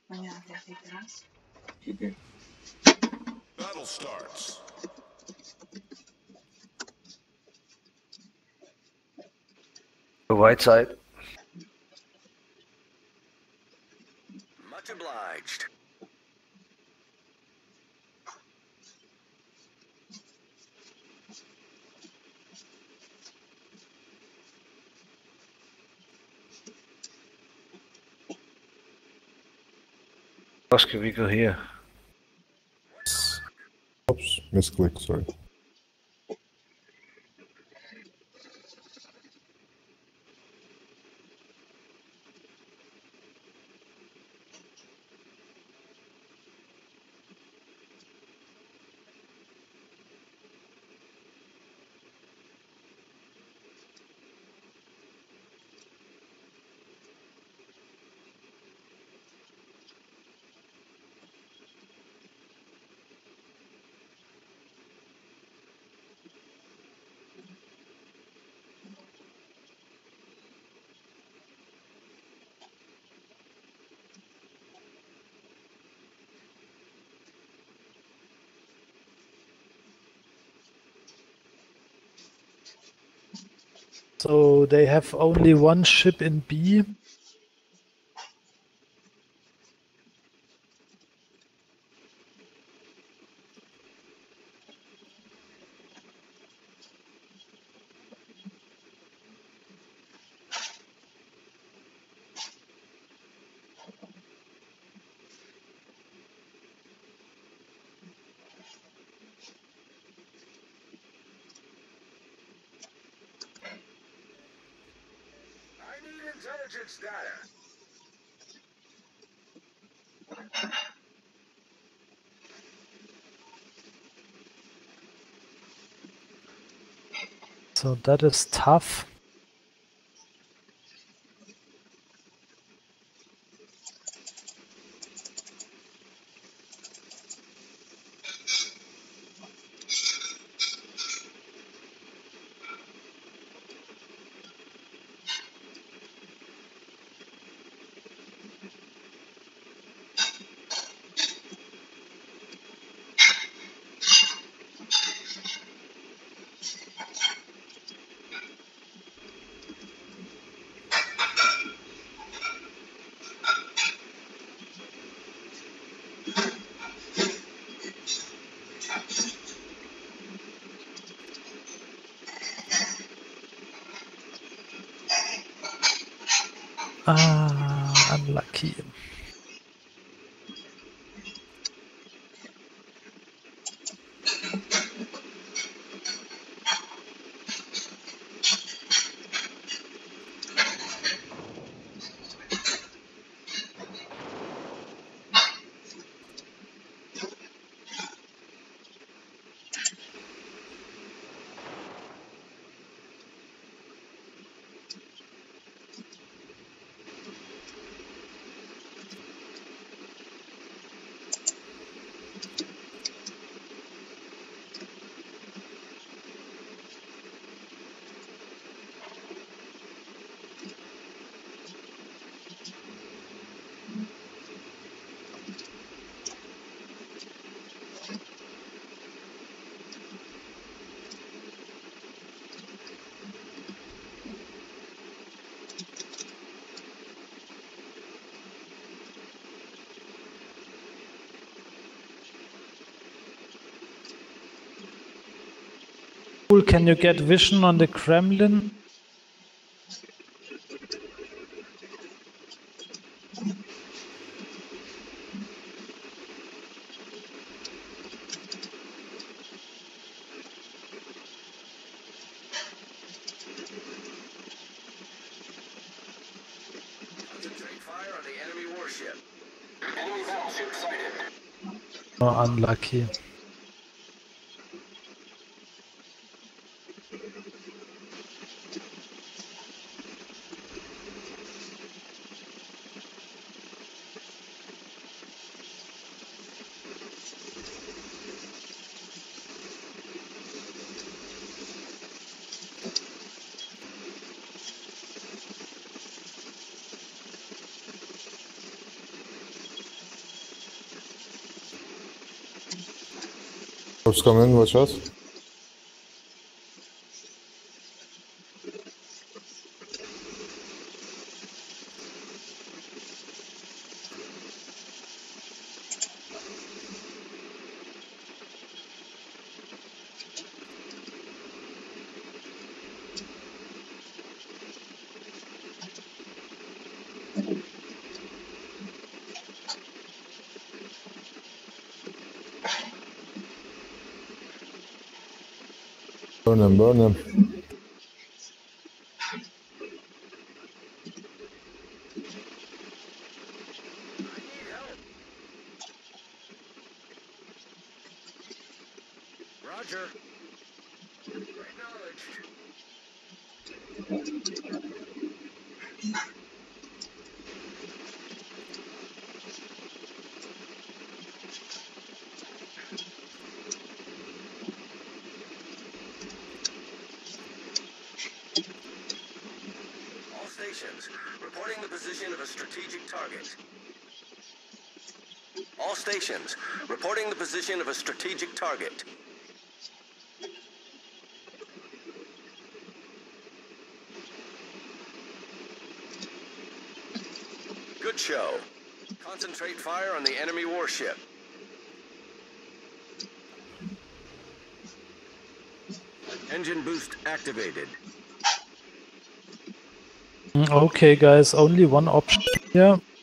Battle starts. The white side. Much obliged. How can we go here? Oops, misclick, sorry. So they have only one ship in B. I need intelligence data. So that is tough. Ah, unlucky. Can you get vision on the Kremlin? Concentrate fire on the enemy warship. Enemy battleship sighted. Oh, unlucky. Corps come in, watch us. Burn him, burn him. Roger. Acknowledged. All stations, reporting the position of a strategic target. All stations, reporting the position of a strategic target. Good show. Concentrate fire on the enemy warship. Engine boost activated. Okay, guys, only one option here.